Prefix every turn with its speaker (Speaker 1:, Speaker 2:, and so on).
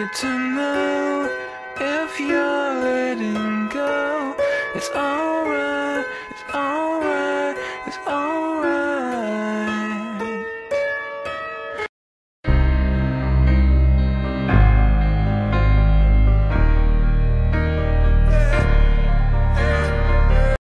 Speaker 1: hard to know if you're letting go. It's all